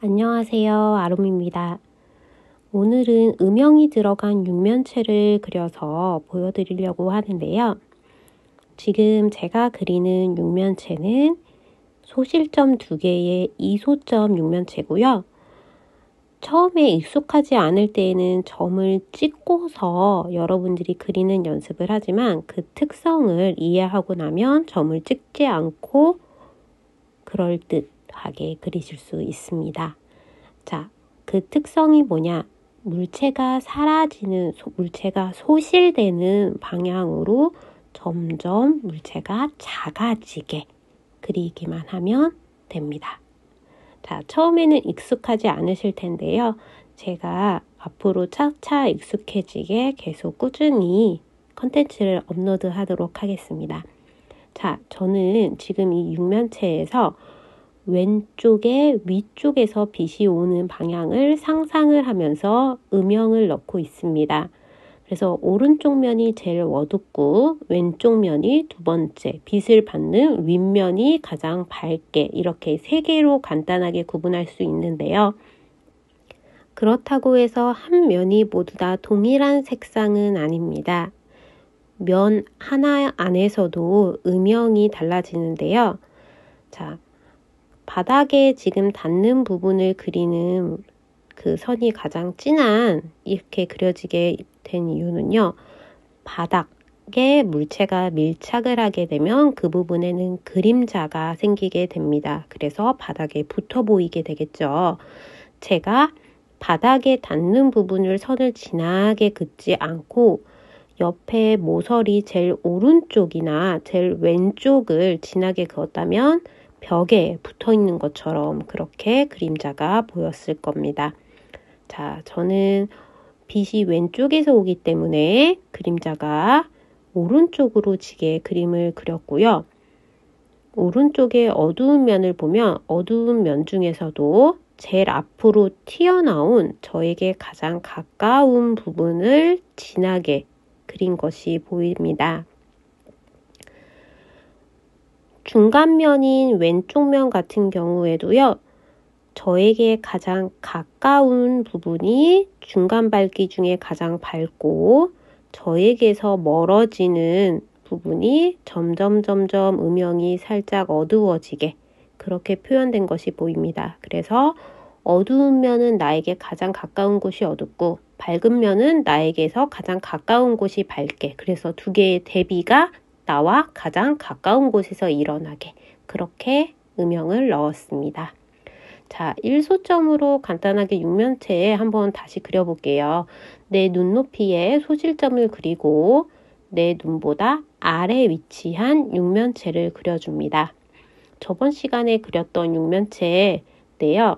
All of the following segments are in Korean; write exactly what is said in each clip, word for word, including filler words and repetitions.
안녕하세요. 아롬입니다. 오늘은 음영이 들어간 육면체를 그려서 보여드리려고 하는데요. 지금 제가 그리는 육면체는 소실점 두 개의 이소점 육면체고요. 처음에 익숙하지 않을 때에는 점을 찍고서 여러분들이 그리는 연습을 하지만 그 특성을 이해하고 나면 점을 찍지 않고 그럴듯하게 그리실 수 있습니다. 자, 그 특성이 뭐냐? 물체가 사라지는, 물체가 소실되는 방향으로 점점 물체가 작아지게 그리기만 하면 됩니다. 자, 처음에는 익숙하지 않으실 텐데요. 제가 앞으로 차차 익숙해지게 계속 꾸준히 컨텐츠를 업로드 하도록 하겠습니다. 자, 저는 지금 이 육면체에서 왼쪽에 위쪽에서 빛이 오는 방향을 상상을 하면서 음영을 넣고 있습니다. 그래서 오른쪽 면이 제일 어둡고 왼쪽 면이 두 번째, 빛을 받는 윗면이 가장 밝게 이렇게 세 개로 간단하게 구분할 수 있는데요. 그렇다고 해서 한 면이 모두 다 동일한 색상은 아닙니다. 면 하나 안에서도 음영이 달라지는데요. 자, 바닥에 지금 닿는 부분을 그리는 그 선이 가장 진한 이렇게 그려지게 된 이유는요. 바닥에 물체가 밀착을 하게 되면 그 부분에는 그림자가 생기게 됩니다. 그래서 바닥에 붙어 보이게 되겠죠. 제가 바닥에 닿는 부분을 선을 진하게 긋지 않고 옆에 모서리 제일 오른쪽이나 제일 왼쪽을 진하게 그었다면 벽에 붙어 있는 것처럼 그렇게 그림자가 보였을 겁니다. 자, 저는 빛이 왼쪽에서 오기 때문에 그림자가 오른쪽으로 지게 그림을 그렸고요. 오른쪽에 어두운 면을 보면 어두운 면 중에서도 제일 앞으로 튀어나온 저에게 가장 가까운 부분을 진하게 그린 것이 보입니다. 중간면인 왼쪽 면 같은 경우에도요. 저에게 가장 가까운 부분이 중간 밝기 중에 가장 밝고 저에게서 멀어지는 부분이 점점 점점 음영이 살짝 어두워지게 그렇게 표현된 것이 보입니다. 그래서 어두운 면은 나에게 가장 가까운 곳이 어둡고 밝은 면은 나에게서 가장 가까운 곳이 밝게 그래서 두 개의 대비가 나와 가장 가까운 곳에서 일어나게 그렇게 음영을 넣었습니다. 자, 일소점으로 간단하게 육면체에 한번 다시 그려볼게요. 내 눈높이에 소실점을 그리고 내 눈보다 아래 위치한 육면체를 그려줍니다. 저번 시간에 그렸던 육면체인데요.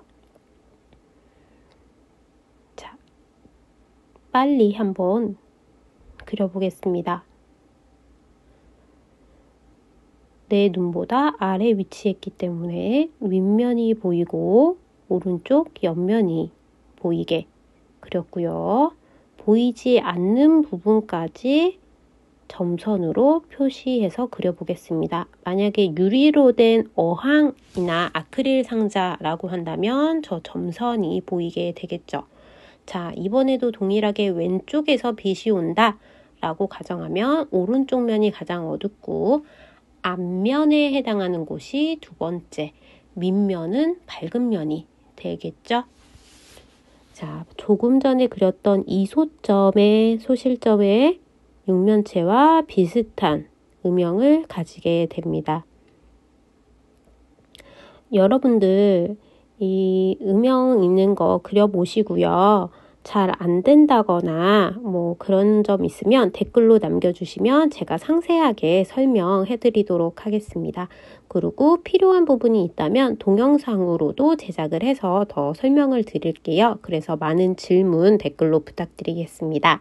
자, 빨리 한번 그려보겠습니다. 내 눈보다 아래 위치했기 때문에 윗면이 보이고 오른쪽 옆면이 보이게 그렸고요. 보이지 않는 부분까지 점선으로 표시해서 그려보겠습니다. 만약에 유리로 된 어항이나 아크릴 상자라고 한다면 저 점선이 보이게 되겠죠. 자, 이번에도 동일하게 왼쪽에서 빛이 온다 라고 가정하면 오른쪽 면이 가장 어둡고 앞면에 해당하는 곳이 두 번째, 윗면은 밝은 면이 되겠죠. 자, 조금 전에 그렸던 이소점의 소실점의 육면체와 비슷한 음영을 가지게 됩니다. 여러분들 이 음영 있는 거 그려보시고요. 잘 안 된다거나 뭐 그런 점 있으면 댓글로 남겨주시면 제가 상세하게 설명해 드리도록 하겠습니다. 그리고 필요한 부분이 있다면 동영상으로도 제작을 해서 더 설명을 드릴게요. 그래서 많은 질문 댓글로 부탁드리겠습니다.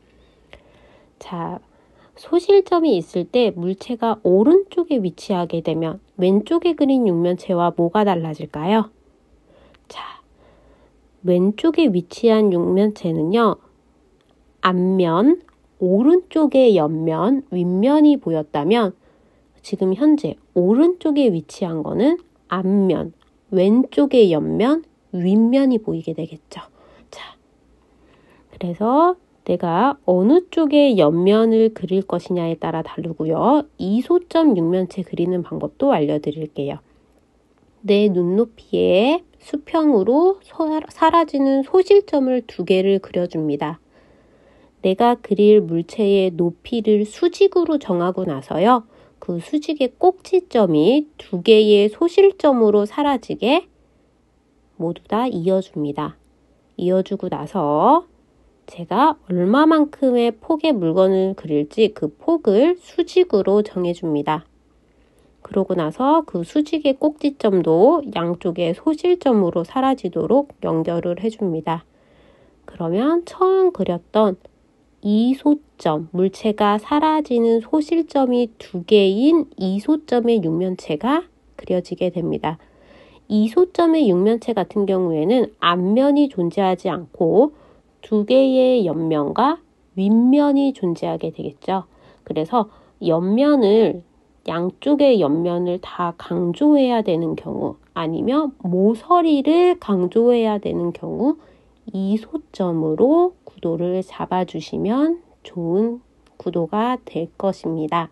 자, 소실점이 있을 때 물체가 오른쪽에 위치하게 되면 왼쪽에 그린 육면체와 뭐가 달라질까요? 자, 왼쪽에 위치한 육면체는요. 앞면, 오른쪽의 옆면, 윗면이 보였다면 지금 현재 오른쪽에 위치한 거는 앞면, 왼쪽의 옆면, 윗면이 보이게 되겠죠. 자, 그래서 내가 어느 쪽에 옆면을 그릴 것이냐에 따라 다르고요. 이소점 육면체 그리는 방법도 알려드릴게요. 내 눈높이에 수평으로 사라지는 소실점을 두 개를 그려줍니다. 내가 그릴 물체의 높이를 수직으로 정하고 나서요. 그 수직의 꼭지점이 두 개의 소실점으로 사라지게 모두 다 이어줍니다. 이어주고 나서 제가 얼마만큼의 폭의 물건을 그릴지 그 폭을 수직으로 정해줍니다. 그러고 나서 그 수직의 꼭지점도 양쪽의 소실점으로 사라지도록 연결을 해줍니다. 그러면 처음 그렸던 이소점, 물체가 사라지는 소실점이 두 개인 이소점의 육면체가 그려지게 됩니다. 이소점의 육면체 같은 경우에는 앞면이 존재하지 않고 두 개의 옆면과 윗면이 존재하게 되겠죠. 그래서 옆면을 양쪽의 옆면을 다 강조해야 되는 경우 아니면 모서리를 강조해야 되는 경우 이소점으로 구도를 잡아주시면 좋은 구도가 될 것입니다.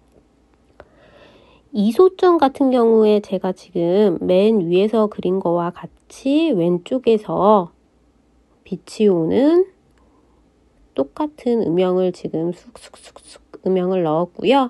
이소점 같은 경우에 제가 지금 맨 위에서 그린 거와 같이 왼쪽에서 빛이 오는 똑같은 음영을 지금 쑥쑥쑥쑥 음영을 넣었고요.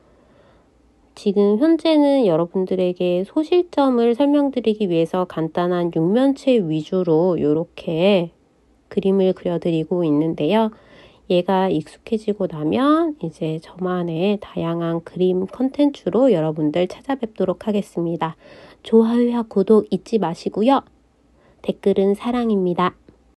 지금 현재는 여러분들에게 소실점을 설명드리기 위해서 간단한 육면체 위주로 이렇게 그림을 그려드리고 있는데요. 얘가 익숙해지고 나면 이제 저만의 다양한 그림 컨텐츠로 여러분들 찾아뵙도록 하겠습니다. 좋아요와 구독 잊지 마시고요. 댓글은 사랑입니다.